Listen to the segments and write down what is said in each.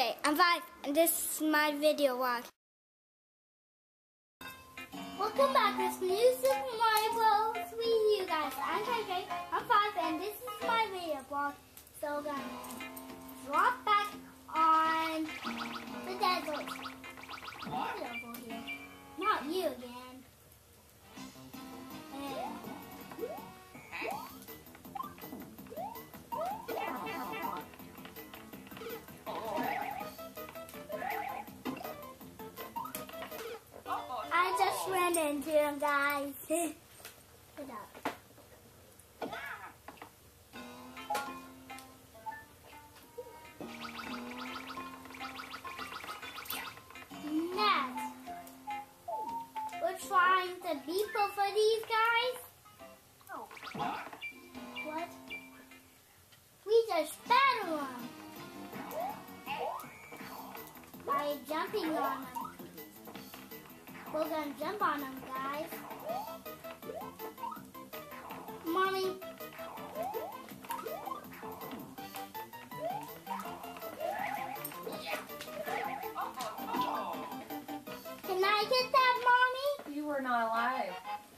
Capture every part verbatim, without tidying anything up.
Hey, I'm five, and this is my video vlog. Welcome back to this new Super Mario Bros. Wii U, guys. I'm K K, I'm five, and this is my video vlog. So we're gonna drop back on the desert. Get over here. Not you again. And I just ran into him, guys. Get up. Next, we're trying to beat both of these guys. What? We just battle them by jumping on them. We're gonna jump on them, guys. Mommy. Can I get that, Mommy? You were not alive.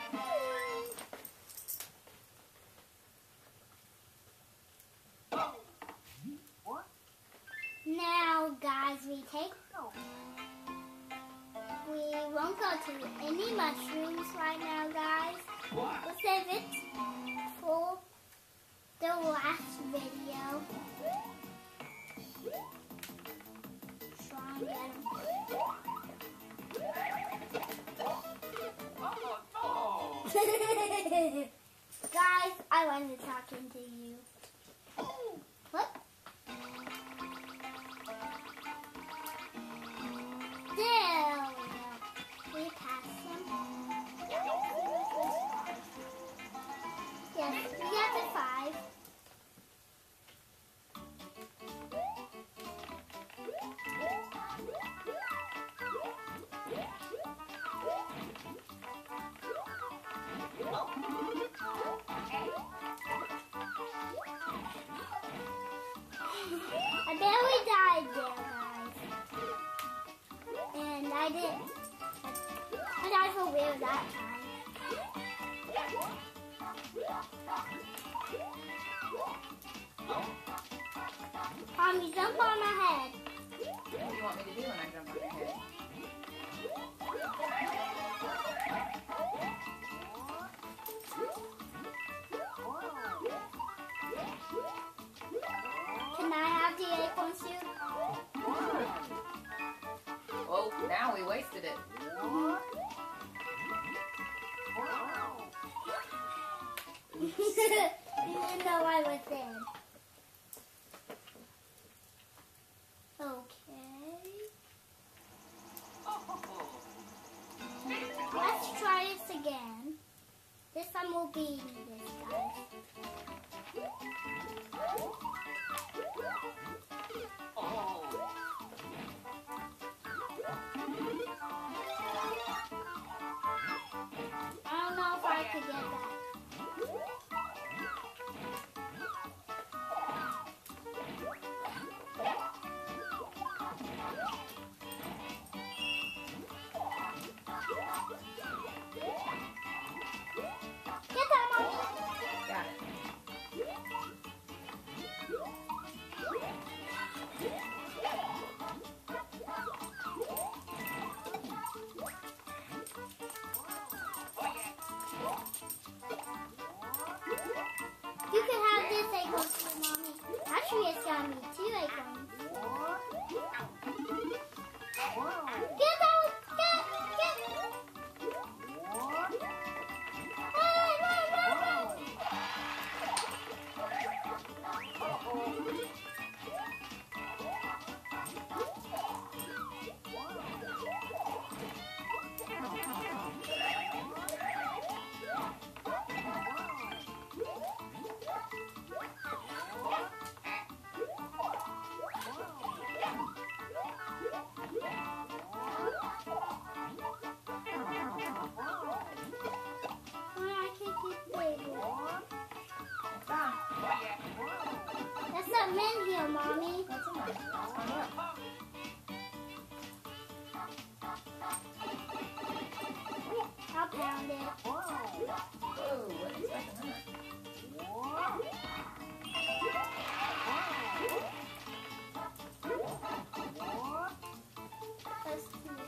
Now, guys, we take... We won't go to any mushrooms right now, guys. We'll save it for the last video. Try and get them. Guys, I wanted to talk into you. What? There we go. We passed him. Yes, we got the five. I barely died there, guys. And I didn't. I died for weird that time. Mommy, jump on my head. What do you want me to do when I jump on your head? Can I have the acorn suit? Oh, now we wasted it. Even though I was dead. Okay. Let's try this again. This time we'll be this, guys. I don't know if I could get that. Get that, Mommy. Got it. You can have this acorn too, Mommy. Actually, it's got me two acorns. Get that! Get! Get! Hey, run, run, run! pound it. Whoa, wasn't expecting that. That's cute.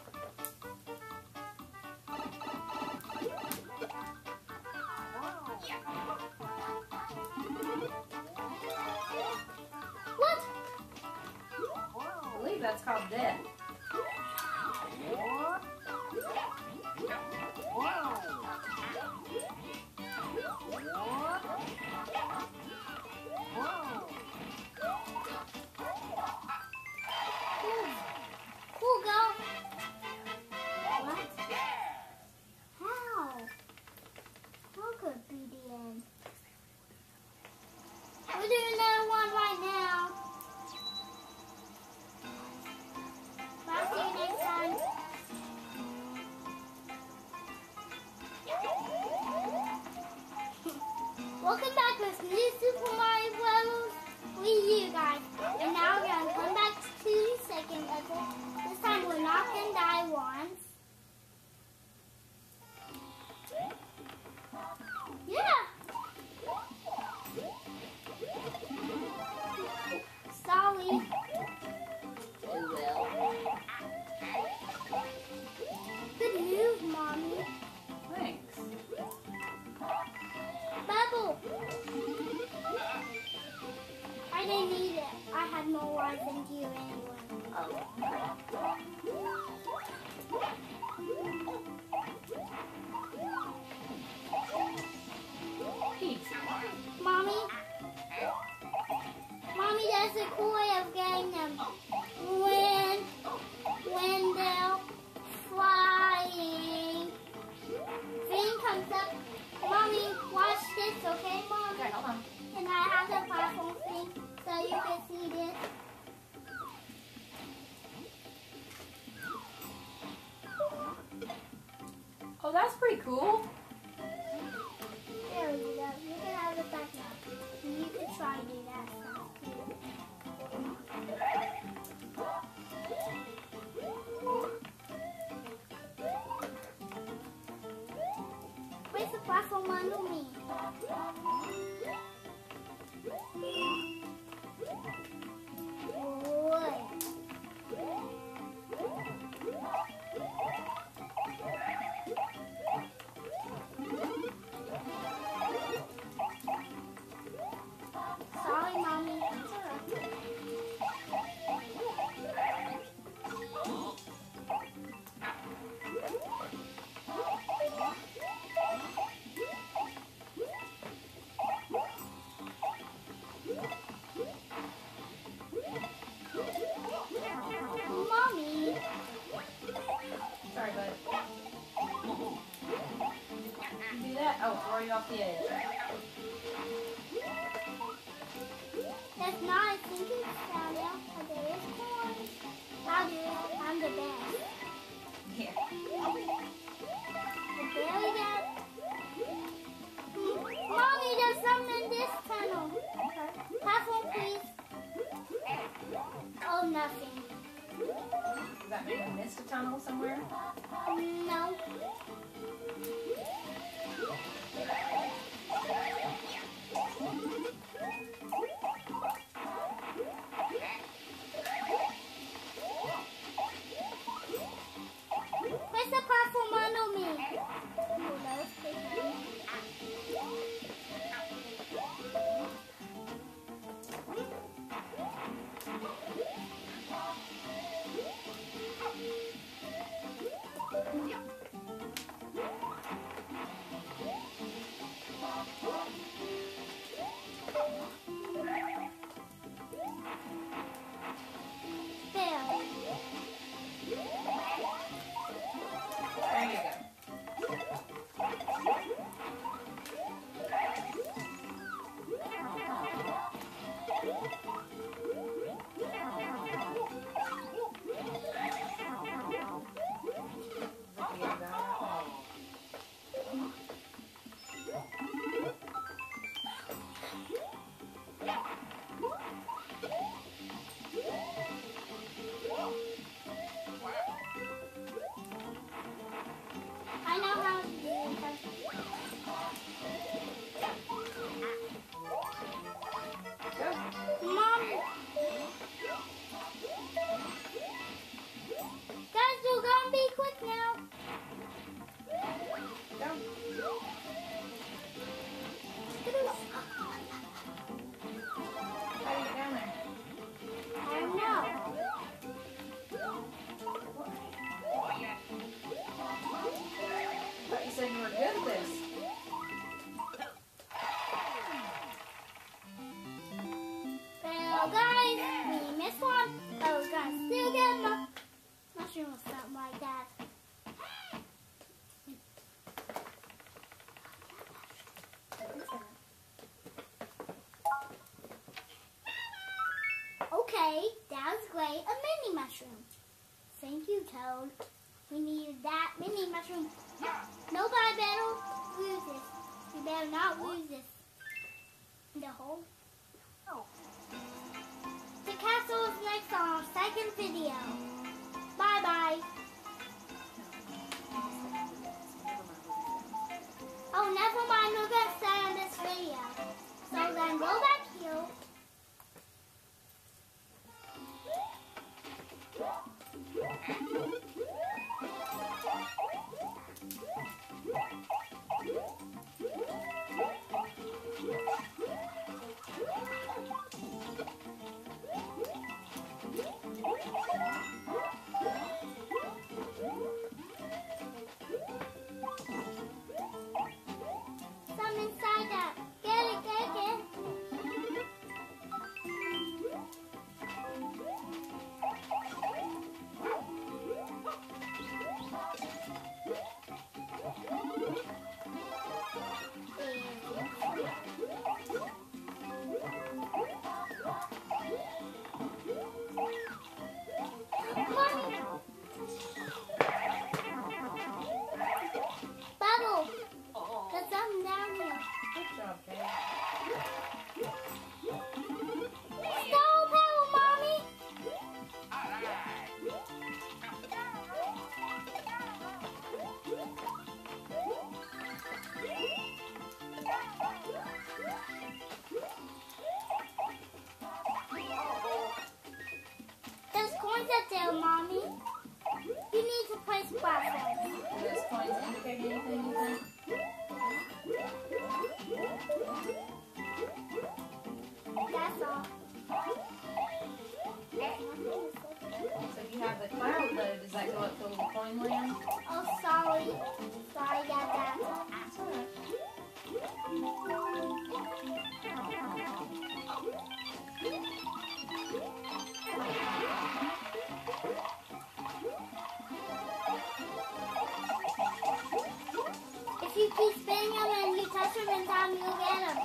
What? I believe that's called death. Cool, go. What? How? How could it be the end? We're doing another one right now. I'll see you next time. Welcome back with new Super Mario Bros. With you guys. And now we're going to come back to the second level. This time we're not going to die once. Yeah. Sorry. Oh well. Good move, Mommy. Thanks. Bubble. I didn't need it. I had more life than you anyway. Oh. Peace. Mommy? Mommy, that's a cool way of getting them. When, when they're flying, thing comes up. Mommy, watch this, okay, Mom? Okay, hold on. And I have the platform thing so you can see this. Oh, that's pretty cool. There we go. You can have it back now. And you can try to do that. Sounds cute. Where's the platform under me? Wood. Sorry, Mommy. It's alright. Mommy. Sorry, bud. You do that? Oh, throw you off the edge. That's not a thinking sound, but there is corn. I'll do it. I'm the best. Here. The very best. Mommy, there's something in this tunnel. Platform, please. Oh, nothing. Does that mean we missed a tunnel somewhere? No. Where's the platform under me? Oh, that's pretty. away a mini mushroom. Thank you, Toad. We needed that mini mushroom. Nobody better lose this. You better not lose this. The hole. Oh. The castle is next on our second video. Bye bye. Oh, never mind. We're going to stay on this video. So then go back here. Some inside that. Get it, get it. Bubble, there's something down here. Good job, Kay. Snow pebble, Mommy. There's coins up there, Mommy. You need to place platforms. Do those coins indicate anything, you think? That's all. So you have the cloud though. Does that go up to a little coin land? Oh, sorry. Sorry about that. That's alright. If you keep spinning them and you touch them in time, you'll get them.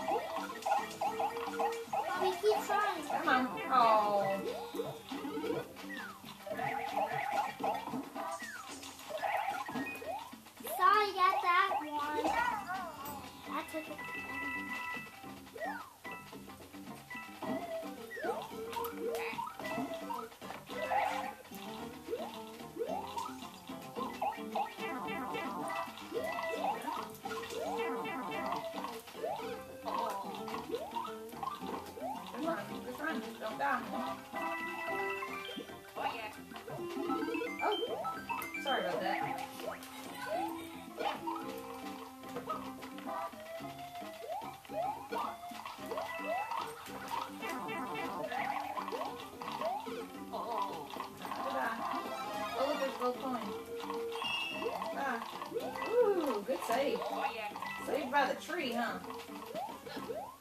We keep trying. Come on. Oh. Sorry about that one. I took it. Come on. Just run. Don't die. Oh. Sorry about that. Oh, look, there's a gold coin. Ah. Ooh, good save. Saved by the tree, huh?